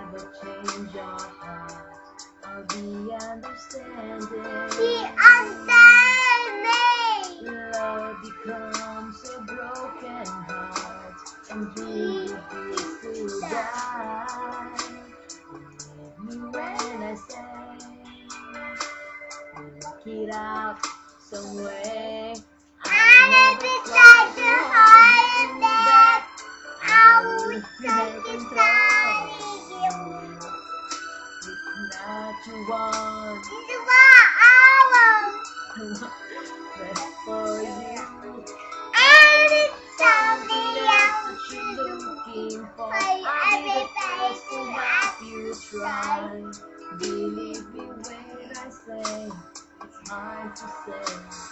never change your heart. I'll be understanding. Be understanding. Love becomes a broken heart, and you refuse to die. Believe me when I say, work it out some way. I never tried to hide that I would try to tell you. It's not you want. It's what I want. Best for you. And it's something else that you're looking for. for I'll be the every first to person help that you try. Believe me when I say it's hard to say.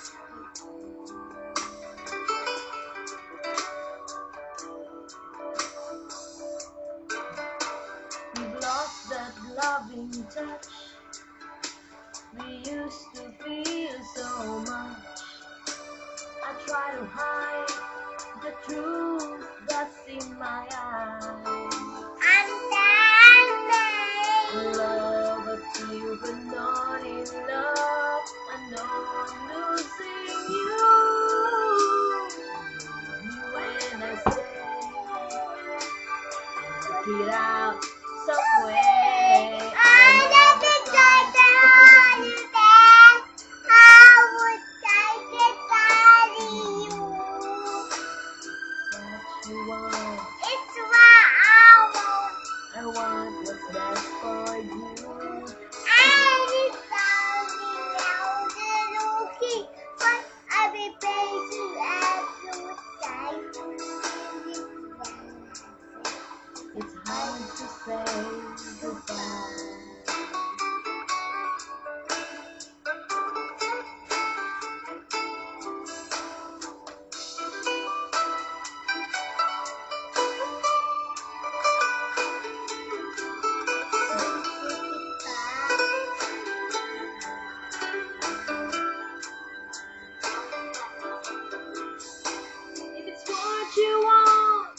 We've lost that loving touch we used to feel so much. I try to hide the truth that's in my eyes. understanding. Love a few, but not in love. I know I'm losing you. When I say, work it out some way. I never tried to hide that I would try to tell you. What you want, It's what I want. I want what's best for you. And it's something else looking for every person that would try to It's hard to say goodbye. If it's what you want,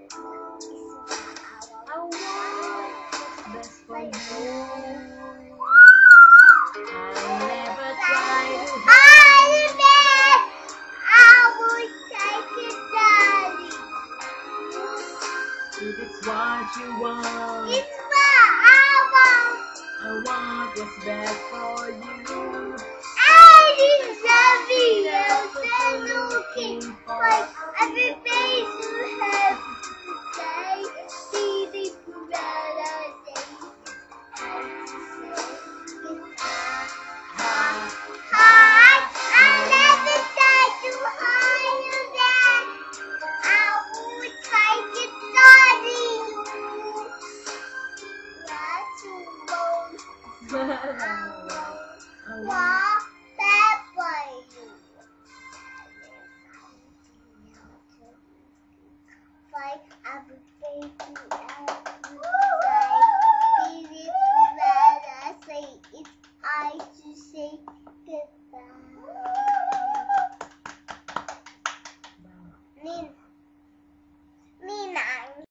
I want what's best for you. I never try to hide that I would try to tell you. If it's what you want, It's what I want. I want what's best for you.